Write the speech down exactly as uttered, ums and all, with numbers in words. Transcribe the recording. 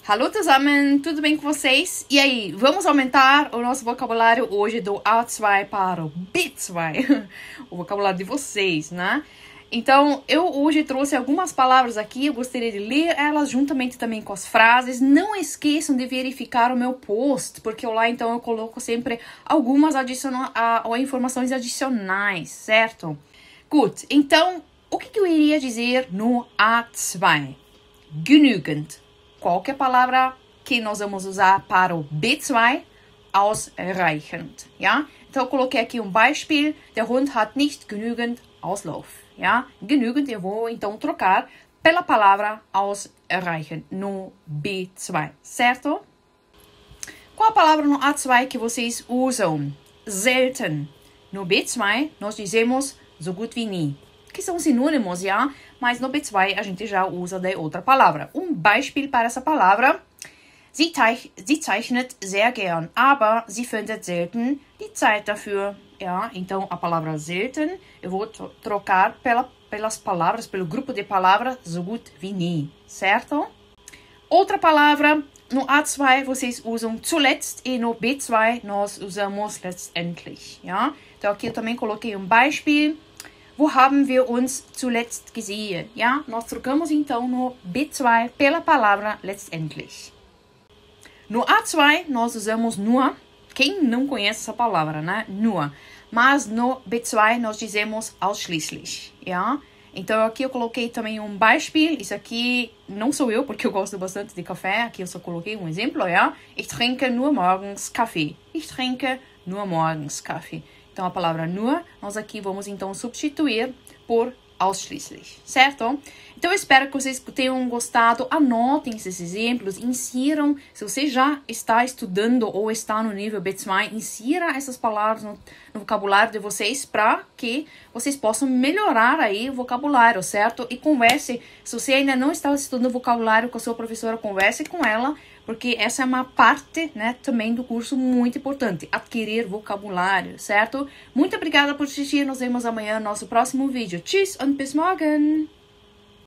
Hallo zusammen, tudo bem com vocês? E aí, vamos aumentar o nosso vocabulário hoje do A dois para o B dois, o vocabulário de vocês, né? Então, eu hoje trouxe algumas palavras aqui, eu gostaria de ler elas juntamente também com as frases. Não esqueçam de verificar o meu post, porque lá então eu coloco sempre algumas adiciona ou informações adicionais, certo? Gut, então, o que, que eu iria dizer no A dois? Genügend. Qual que é a palavra que nós vamos usar para o B dois? Ausreichend, ja? Então, eu coloquei aqui um Beispiel. Der Hund hat nicht genügend Auslauf, ja? Genügend, eu vou então trocar pela palavra ausreichend no B dois, certo? Qual a palavra no A dois que vocês usam? Selten. No B dois, nós dizemos so gut wie nie. Que são sinônimos, ja? Mas no B dois a gente já usa de outra palavra. Um Beispiel para essa palavra. Sie, sie zeichnet sehr gern, aber sie findet selten die Zeit dafür. Ja? Então, a palavra selten, eu vou trocar pela, pelas palavras, pelo grupo de palavras so gut wie nie, certo? Outra palavra, no A dois vocês usam zuletzt e no B dois nós usamos letztendlich. Ja? Então, aqui eu também coloquei um Beispiel. Wo haben wir uns zuletzt gesehen? Ja? Nós trocamos então no B dois pela palavra letztendlich. No A dois nós usamos nur. Quem não conhece essa palavra, né? Nur. Mas no B dois nós dizemos ausschließlich. Ja? Então aqui eu coloquei também um Beispiel. Isso aqui não sou eu, porque eu gosto bastante de café. Aqui eu só coloquei um exemplo. Ja? Ich trinke nur morgens Kaffee. Ich trinke nur morgens Kaffee. Então, a palavra nur, nós aqui vamos, então, substituir por ausschließlich, certo? Então, eu espero que vocês tenham gostado. Anotem esses exemplos, insiram. Se você já está estudando ou está no nível B dois, insira essas palavras no, no vocabulário de vocês para que vocês possam melhorar aí o vocabulário, certo? E converse. Se você ainda não está estudando vocabulário com a sua professora, converse com ela, porque essa é uma parte, né, também do curso muito importante, adquirir vocabulário, certo? Muito obrigada por assistir, nos vemos amanhã no nosso próximo vídeo. Tschüss und bis morgen!